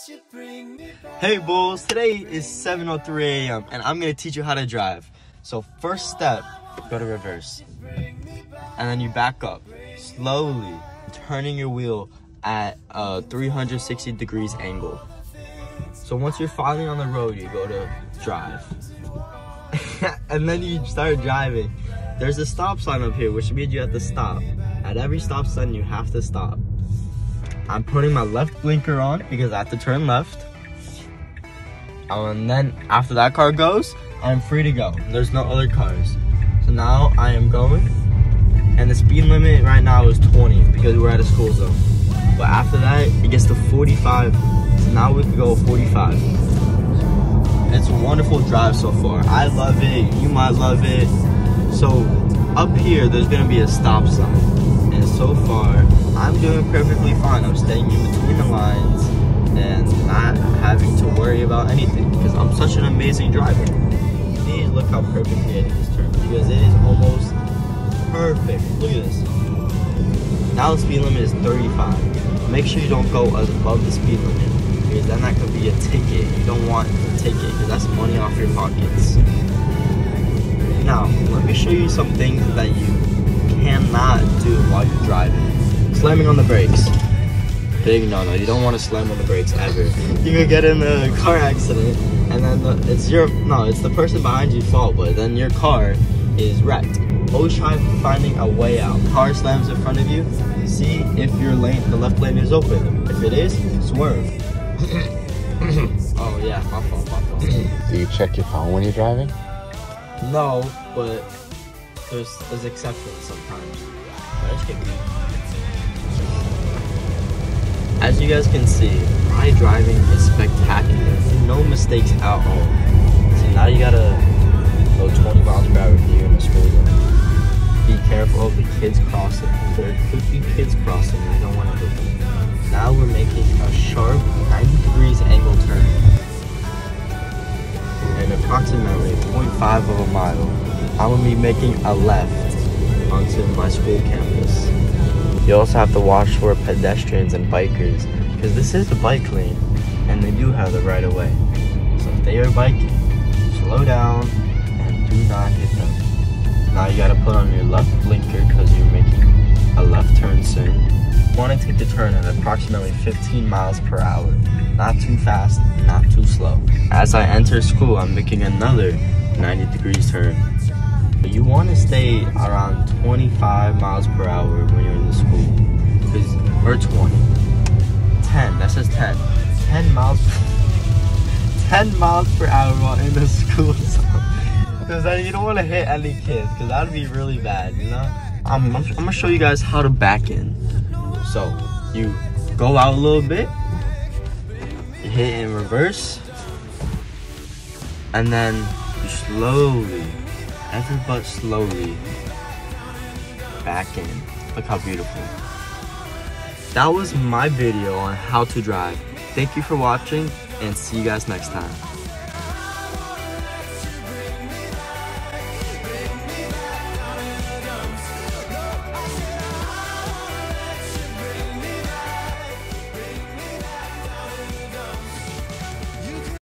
Hey bulls, today is 7:03 a.m. and I'm gonna teach you how to drive. So first step, go to reverse. And then you back up, slowly turning your wheel at a 360 degrees angle. So once you're finally on the road, you go to drive. And then you start driving. There's a stop sign up here, which means you have to stop. At every stop sign, you have to stop. I'm putting my left blinker on because I have to turn left. And then after that car goes, I'm free to go. There's no other cars. So now I am going. And the speed limit right now is 20 because we're at a school zone. But after that, it gets to 45. So now we can go 45. It's a wonderful drive so far. I love it. You might love it. So up here, there's gonna be a stop sign. And so far, I'm doing perfectly fine. I'm staying in between the lines and not having to worry about anything because I'm such an amazing driver. Please look how perfectly I did this turn because it is almost perfect. Look at this. Now the speed limit is 35. Make sure you don't go above the speed limit because then that could be a ticket. You don't want a ticket because that's money off your pockets. Now, let me show you some things that you cannot do while you're driving. Slamming on the brakes. Big no-no. You don't want to slam on the brakes ever. You could get in a car accident and then it's the person behind you's fault, but then your car is wrecked. Always try finding a way out. Car slams in front of you. See if your lane, the left lane is open. If it is, swerve. Oh yeah, my fault. Do you check your phone when you're driving? No, but there's exceptions sometimes. As you guys can see, my driving is spectacular. No mistakes at all. So now you gotta go 20 miles per hour here in the school zone. Be careful of the kids crossing. There could be kids crossing and you don't want to hit them. Now we're making a sharp 90 degrees angle turn. And approximately 0.5 of a mile, I'm gonna be making a left onto my school campus. You also have to watch for pedestrians and bikers because this is a bike lane and they do have the right of way. So if they are biking, slow down and do not hit them. Now you gotta put on your left blinker because you're making a left turn soon. You want to take the turn at approximately 15 miles per hour. Not too fast, not too slow. As I enter school, I'm making another 90 degrees turn. You want to stay around 25 miles per hour when you're in the school. Or 20. 10, that says 10. 10 miles per hour while in the school zone. Because you don't want to hit any kids, because that would be really bad, you know? I'm going to show you guys how to back in. So, you go out a little bit, you hit in reverse, and then you slowly, but slowly, back in. Look how beautiful. That was my video on how to drive. Thank you for watching, and see you guys next time.